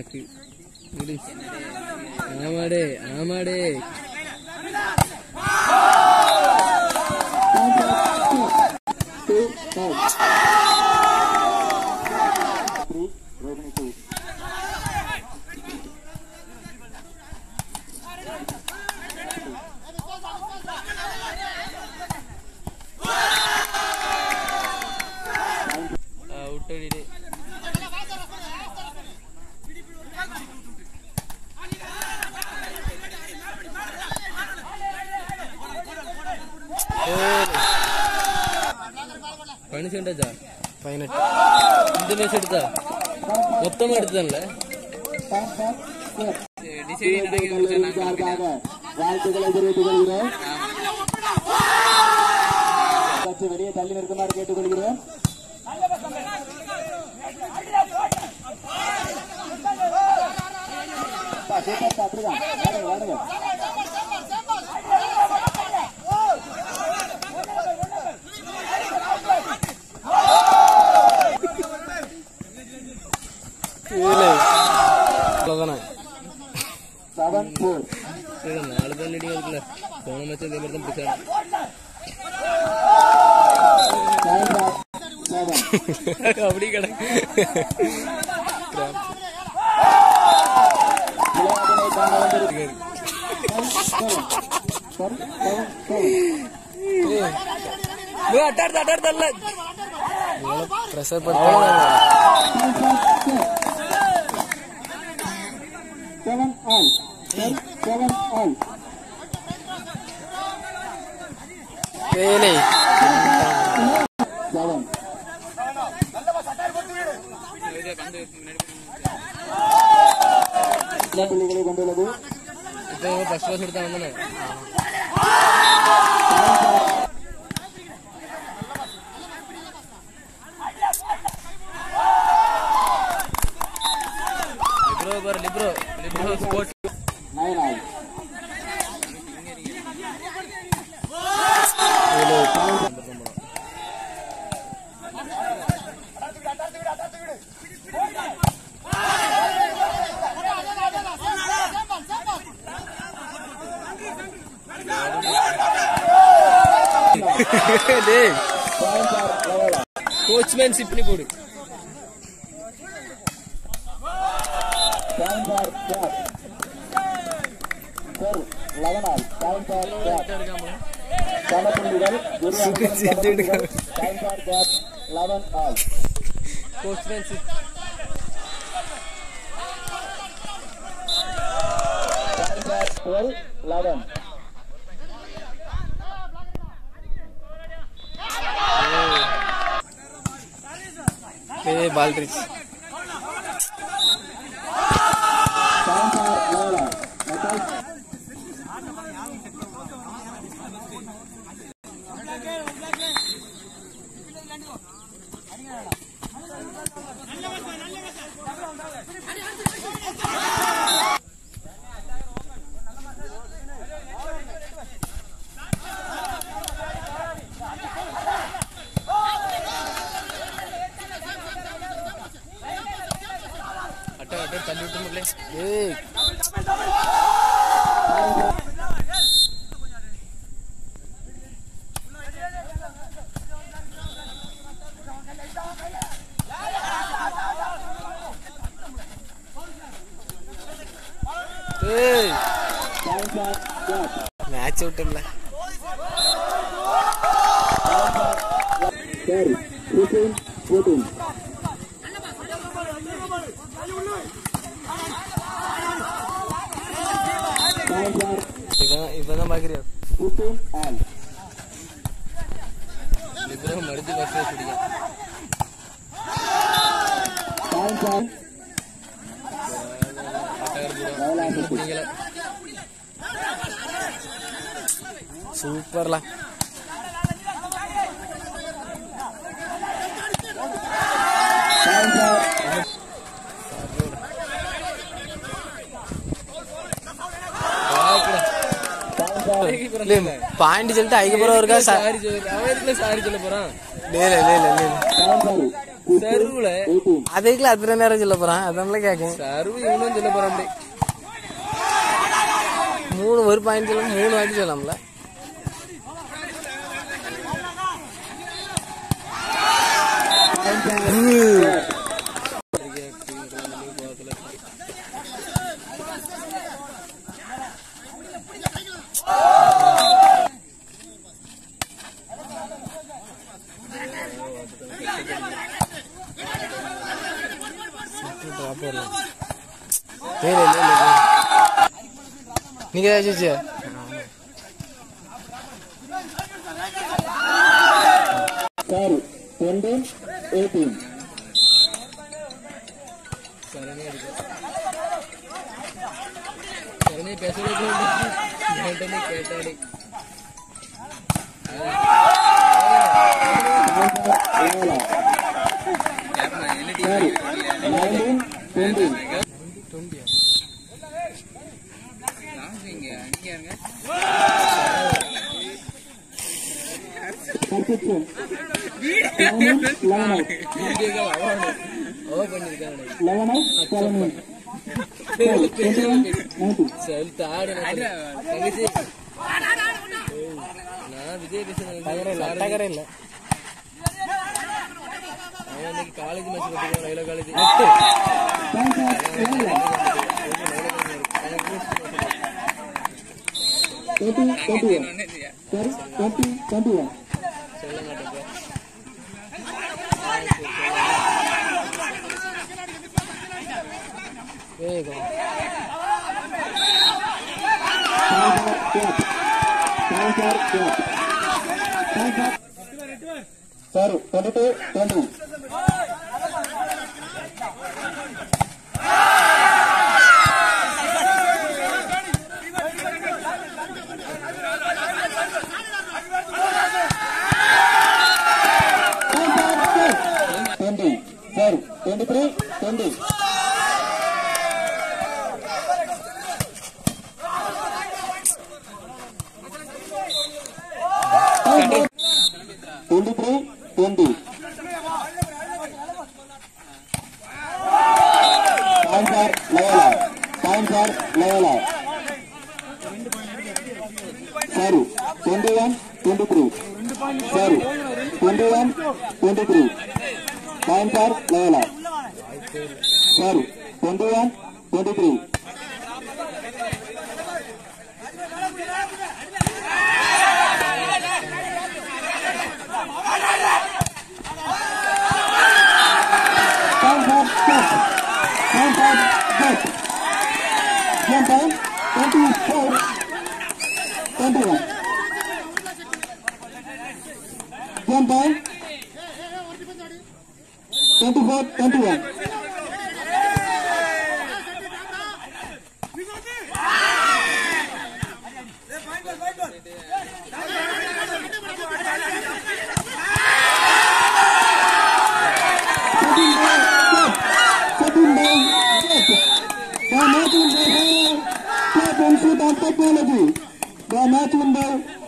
கணக்கு. ஆமாடே ஆமாடே. பனிசெண்டாச்சா 18 இந்த மேட்ச் எடுத்தா மொத்தமா எடுத்தான்ல. வாழ்த்துக்களை தெரிவித்துக் கொள்கிறோம். சற்று வெளியே தள்ளி நிற்குமாறு கேட்டுக் கொள்கிறோம். நாலு பேர் லீடிங் இருக்குல்ல. போன மேட்ச் இதே மாதிரி தான் பிடிச்சாங்க. அப்படி கிடக்கு. பிரஷர் பண்றாங்க. கொண்டுள்ளது. இப்போ ஃபர்ஸ்ட் கிளாஸ் எடுத்தா வந்தானே. லிப்ரோ ஸ்போர்ட்ஸ் 9 கோச்மேன்ஷிப் பண்ணி போடு. கோச்மேன்ஷிப் बाल्ड्रिच मैच ऊटल इवन बाकी मर्जी सूपर ला पॉइंट चलते आगे सारी सारी चल ले ले ले சர்வுல அதுக்குள்ள அத்தனை நேரம் சொல்ல போறான் அதனால கேட்கும் சர்வு இவனும் சொல்ல போறான் அப்படி 3 ஒரு பாயிண்ட் சொல்ல 3 வாட்டி சொல்லலாம்ல நீங்க ஏதாச்சும் சார் 20-18 சரணி பேசுறது கேட்டாடி காலேஜ் மேட்ச் ரயில்வே காலேஜ் சொல்ல மாட்டேன் sir 22-20 Sir, 23-20. Loyola. Sorry, 21-23. Sorry, 21-23. Points are Loyola. Sorry, 21-23. Jump on 24-21. Jump on 24-21. Technology. The match window